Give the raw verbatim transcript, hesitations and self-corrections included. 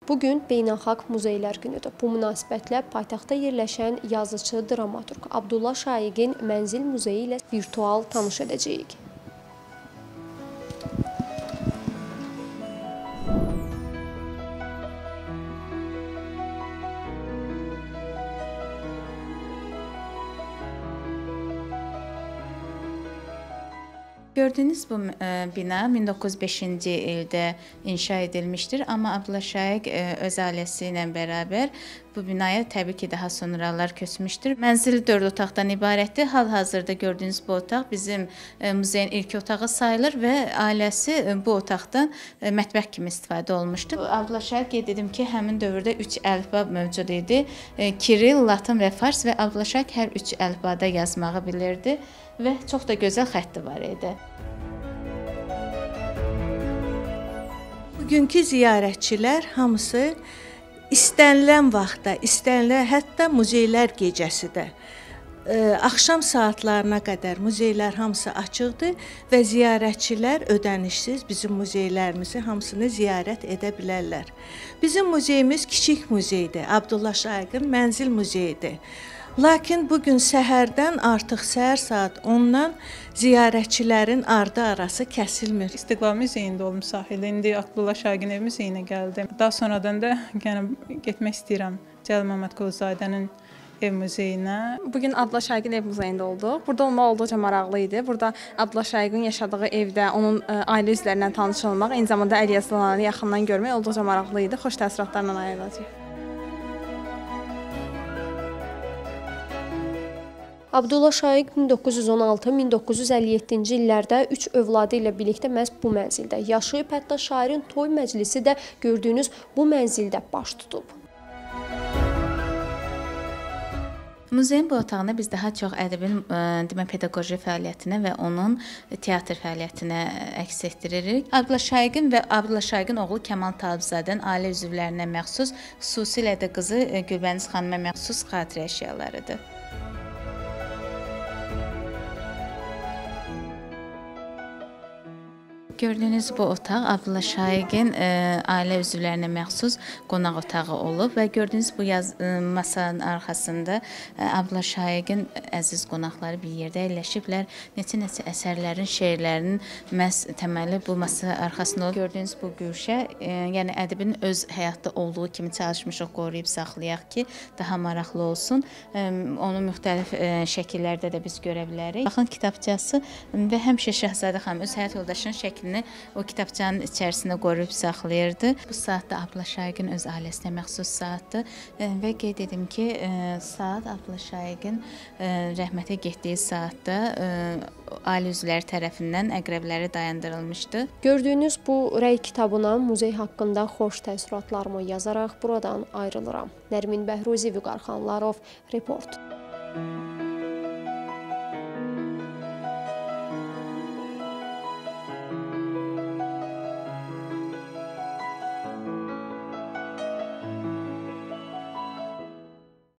Bugün Beynəlxalq Muzeylər Günüdür. Bu münasibətlə paytaxtda yerləşən yazıcı, dramaturq Abdullah Şaiqin Mənzil Muzeyi ilə virtual tanış edəcəyik. Gördüyünüz bu bina min doqquz yüz beşinci ildə inşa edilmişdir, amma Abdullah Şaiq öz ailəsi ilə bərabər bu binaya təbii ki, daha sonralar köçmüşdür. Mənzil dörd otaqdan ibarətdir. Hal-hazırda gördüyünüz bu otaq bizim muzeyin ilk otağı sayılır və ailəsi bu otaqdan mətbəx kimi istifadə olmuşdur. Abdullah Şaiq qeyd edim ki, həmin dövrdə üç əlifba mövcud idi. Kiril, Latın və Fars və Abdullah Şaiq hər üç əlifbada yazmağı bilirdi və çox da gözəl xətti var idi. Bugünkü ziyarətçilər hamısı istənilən vaxtda, istənilən hətta muzeylər gecəsi də axşam saatlarına qədər muzeylər hamısı açıqdır və ziyarətçilər ödənişsiz bizim muzeylərimizi hamısını ziyarət edə bilərlər. Bizim muzeyimiz kiçik muzeydir, Abdullah Şaiqin Mənzil muzeyidir. Lakin bugün səhərdən artıq səhər saat ondan ziyarətçilərin ardı arası kəsilmir. İstiqlal Muzeyində olum sahildə, indi Abdullah Şaiqin ev muzeyinə gəldim. Daha sonradan da yəni, getmək istəyirəm Cəlal Məmmədquluzadənin ev muzeyinə. Bugün Abdullah Şaiqin ev muzeyində olduq. Burada olmaq olduqca maraqlı idi. Burada Abdullah Şaiqin yaşadığı evdə onun ailə üzvlərindən tanış olmaq, eyni zamanda əl yazılarını yaxından görmək olduqca maraqlı idi. Xoş təəssüratlarla ayrılacaq. Abdullah Şaiq min doqquz yüz on altı min doqquz yüz əlli yeddinci illərdə üç övladı ilə birlikdə məhz bu mənzildə yaşayıb, hətta şairin toy məclisi də gördüyünüz bu mənzildə baş tutub. Muzeyin bu otağında biz daha çox ədəbin demə, pedaqoji fəaliyyətinə və onun teatr fəaliyyətinə əks etdiririk. Abdullah Şaiqin və Abdullah Şaiqin oğlu Kəmal Talibzadənin ailə üzvlərinə məxsus, xüsusilə də qızı Gülbəniz xanıma məxsus xatirə əşyalarıdır. Gördüyünüz bu otaq Abdullah Şaiqin e, ailə üzvlərinə məxsus qonaq otağı olub və gördüyünüz bu yaz, e, masanın arxasında e, Abdullah Şaiqin əziz qonaqları bir yerdə əyləşiblər. Neçə-neçə əsərlərin, şeirlərinin məhz təməli bu masa arxasında olub. Gördüyünüz bu güşə, e, yəni ədəbin öz həyatda olduğu kimi çalışmışıq, qoruyub saxlayaq ki, daha maraqlı olsun. E, onu müxtəlif e, şəkillərdə də biz görə bilərik. Baxın kitabçası və həmişə Şəhzadə xanım öz həyat yoldaşının şəklini o kitabçanın içərisində qoruyub saxlayırdı. Bu saat da Abdullah Şaiqin öz ailəsinə məxsus saatdır və qeyd edim ki, saat Abdullah Şaiqin rəhmətə getdiyi saatda ailə üzvləri tərəfindən əqrəbləri dayandırılmışdı. Gördüyünüz bu rəy kitabına muzey haqqında xoş təəssüratlarımı yazaraq buradan ayrılıram. Nərmin Bəhruzi, Vüqar Xanlarov, Report.